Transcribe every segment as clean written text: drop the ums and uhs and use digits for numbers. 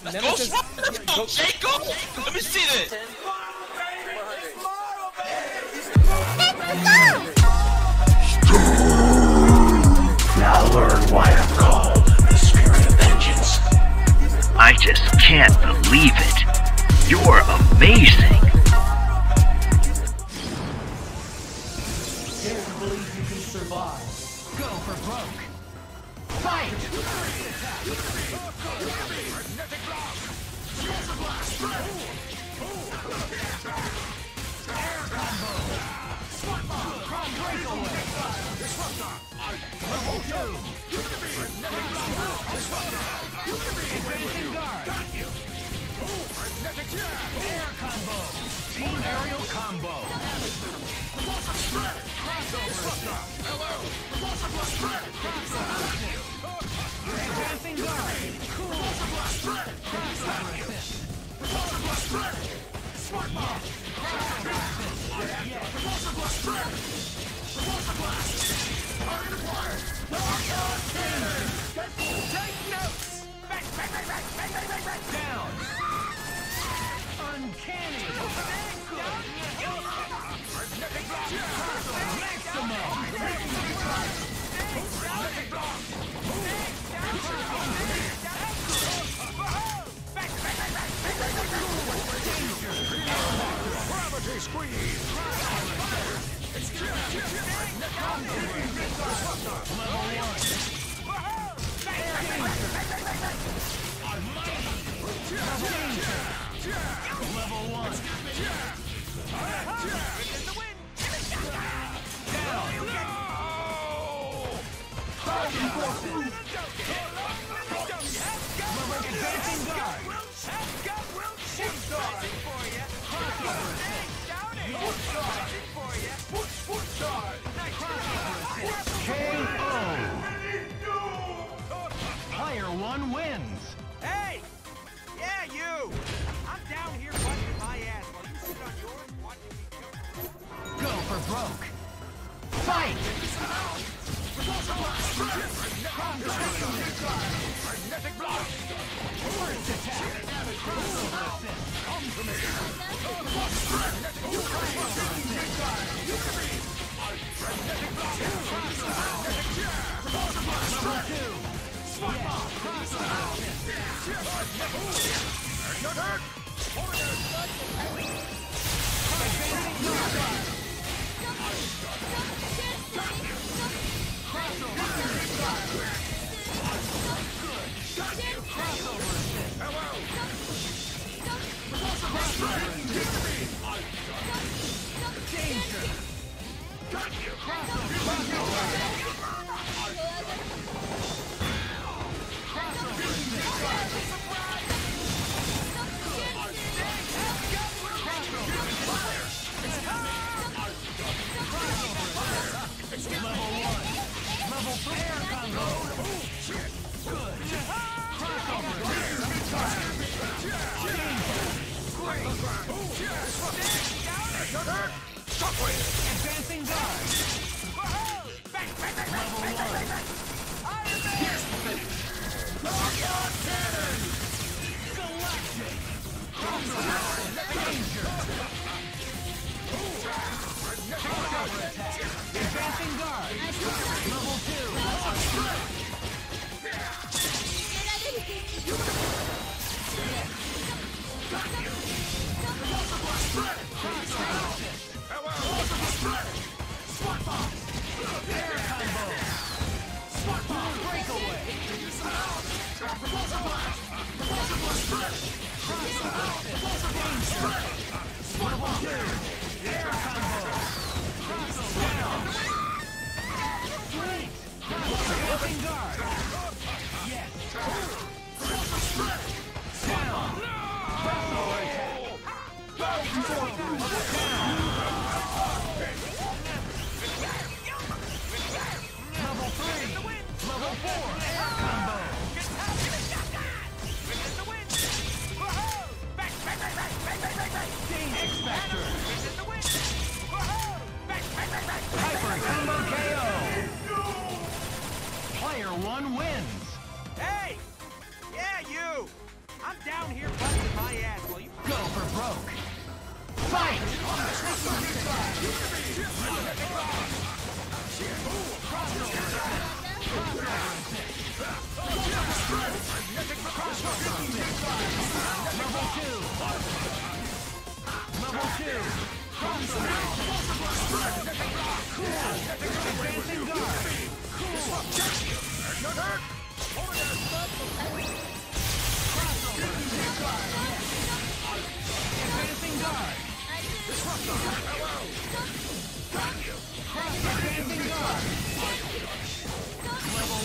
Nemesis. Go, Jacob! Let me see this! Now learn why I'm called the Spirit of Vengeance. I just can't believe it. You're amazing. Can't believe you can survive. Go for broke. Fight! Air combo! Breakaway! Level 2! Advancing guard! Air combo! Team aerial combo! Crossover stuff! Advancing guard! Cool! Crossover assist! Smart ball! Crossover Take notes! Down! Uncanny! Maximum! Gravity squeeze! Level 1! Player 1 wins! Hey! Yeah, you! I'm down here busting my ass while you sit on yours watching me go. Go for broke! Fight! Magnetic block! First attack! Crossover assist! Level 2! Advancing guard! Advancing guard! Level 1 wins! Hey! Yeah, you! I'm down here busting my ass while you... Go for broke. Fight! Level 2. Level 2. Advancing guard. Advancing guard. Advancing guard. Level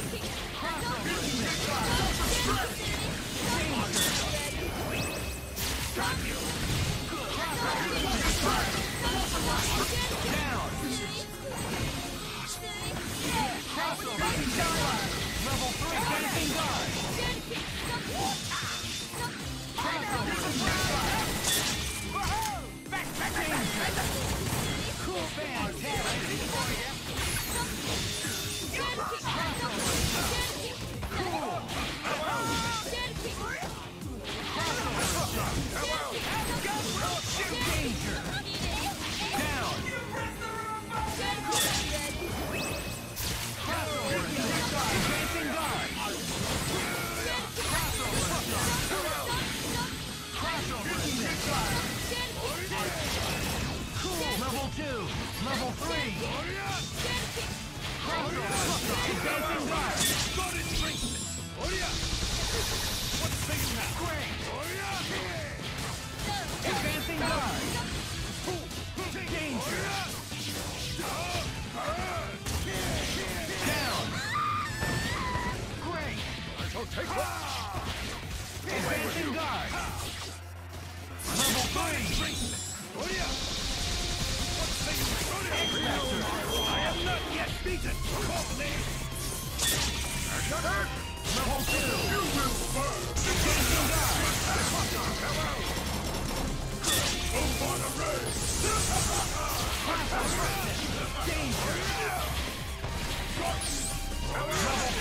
2, level 3. Advancing guard. Great. Advancing guard. Danger. Down. Great. Advancing guard. Level 3. I am not yet beaten! Level 2. Danger. Level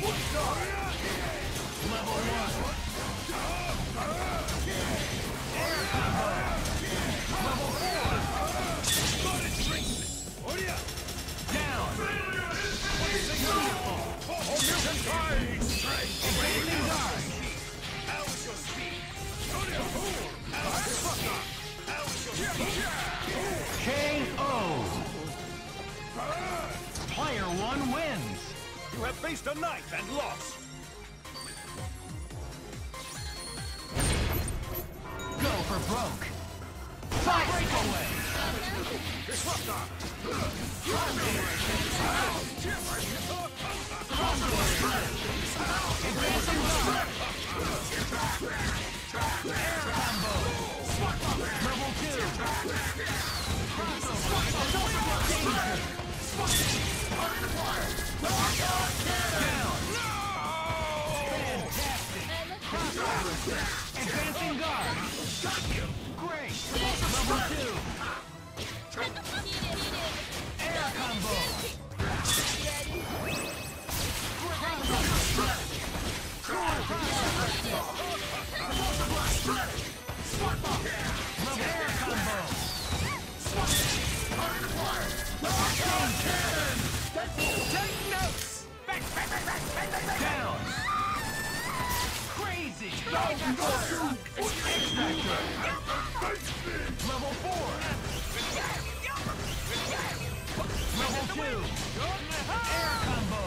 3. Level 1. Air combo. Level 4. Down. Advancing guard. KO. Player 1 wins. You have faced a knight and lost! Go for broke. Fight! Breakaway. Advancing guard. Air combo. Level 2. Danger. Down. Fantastic. Advancing guard. Great. Level 2. Air combo. Level air combo. Take notes! Down. Crazy. Level 4. Level 2. Air combo.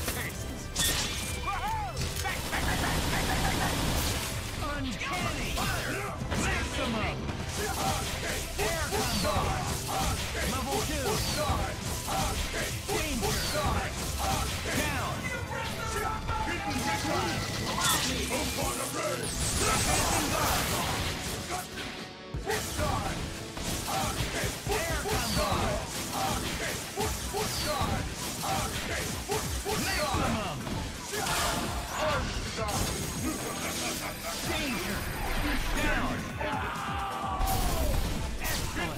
Uncanny. Maximum. Air combo. Level 2. Danger. Down. Advancing guard. Air combo. Maximum. Danger. Down. Excellent.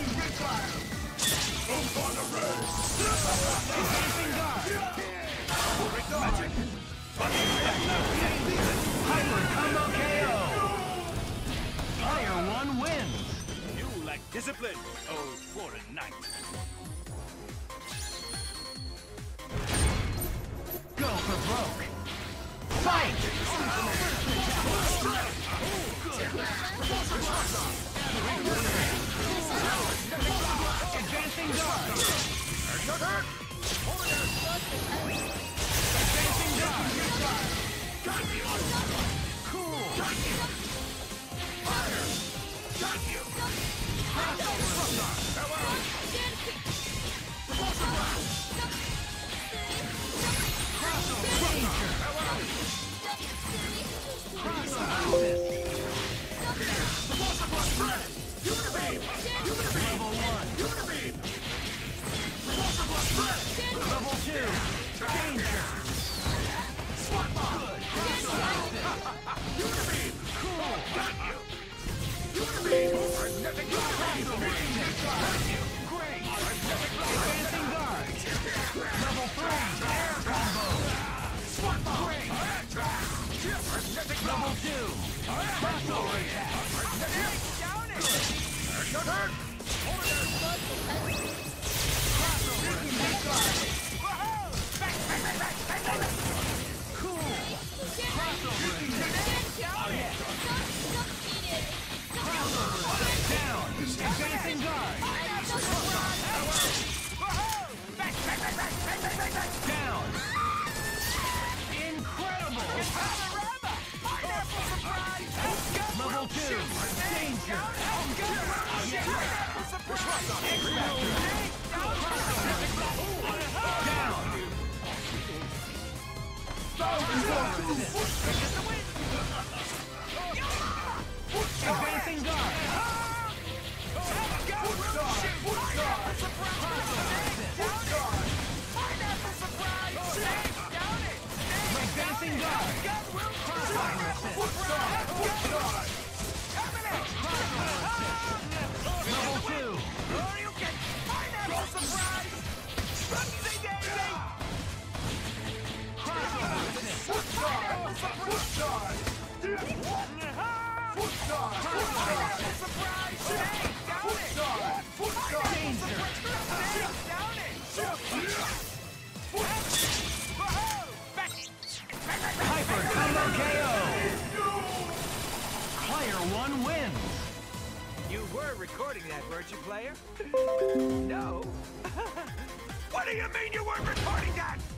Advancing guard. Hyper combo KO. discipline! Oh, for a night. Go for broke. Fight! Advancing guard. Advancing guard. Cool. Fire. Got you. Level 2. Danger. Cool. Great. Advancing guard. Level 3. Air combo. Great. Level 2. Crossover attack. Cool. Crossover attack. Down. Advancing guard. Down. Incredible. Level 2. Danger. Down. Advancing guard. Advancing guard. Level 2. Hyper Combo KO! Player 1 wins! You were recording that, weren't you, player? No. What do you mean you weren't recording that?